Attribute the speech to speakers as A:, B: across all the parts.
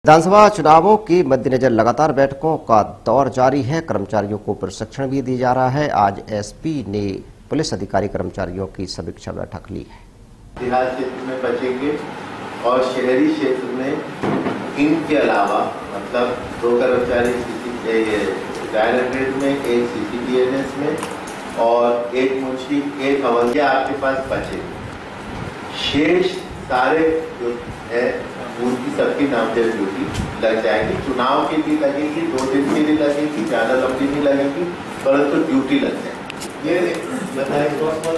A: विधानसभा चुनावों के मद्देनजर लगातार बैठकों का दौर जारी है। कर्मचारियों को प्रशिक्षण भी दिया जा रहा है। आज एसपी ने पुलिस अधिकारी कर्मचारियों की समीक्षा बैठक ली है।
B: देहात क्षेत्र में बचेंगे और शहरी क्षेत्र में इनके अलावा मतलब 2 कर्मचारी डायरेक्टरेट में, एक CCTNS में और एक मुंशी, एक हवलदार आपके पास बचेंगे। शेष सारे जो है उनकी सबकी नामजद ड्यूटी लग जाएगी। चुनाव के लिए लगेगी, 2 दिन के लिए लगेगी, ज्यादा लंबी नहीं लगेगी, परंतु ड्यूटी लग जाएगी। ये बताए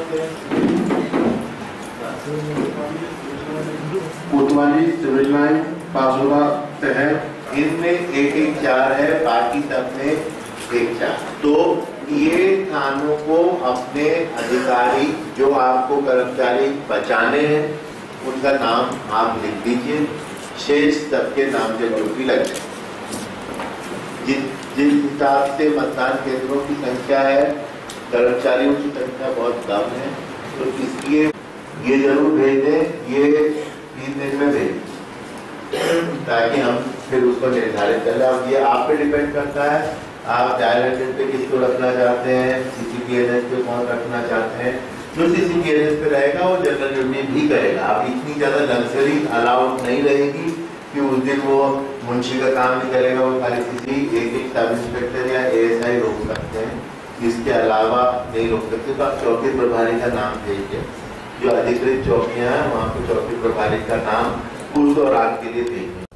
B: कोतवाली, सिविल लाइन, पासोरा शहर, इनमें 1-1-4 है, बाकी सब में 1-4। तो ये थानों को अपने अधिकारी जो आपको कर्मचारी बचाने हैं उनका नाम आप लिख दीजिए। शेष सबके नाम से ड्यूटी लग जाए। जिस हिसाब से मतदान केंद्रों की संख्या है, कर्मचारियों की संख्या बहुत कम है, तो इसलिए ये जरूर भेज दें, ये 3 दिन में भेज ताकि हम फिर उसको निर्धारित कर लें। अब ये आप पे डिपेंड करता है, आप डायरेक्टर पे किसको रखना चाहते हैं, CCTNS पे कौन रखना चाहते हैं। जो CCTNS पे रहेगा वो जनरल ड्यूटी भी करेगा। अब इतनी ज्यादा लग्जरी अलाउड नहीं रहेगी कि उस दिन वो मुंशी का काम नहीं करेगा, वो खाली किसी एक सब इंस्पेक्टर या ASI रोक सकते हैं, इसके अलावा नहीं रोक सकते। तो आप चौकी प्रभारी का नाम भेजिए, जो अधिकृत चौकियां हैं वहाँ पे चौकी प्रभारी का नाम कुछ और रात के लिए भेजिए।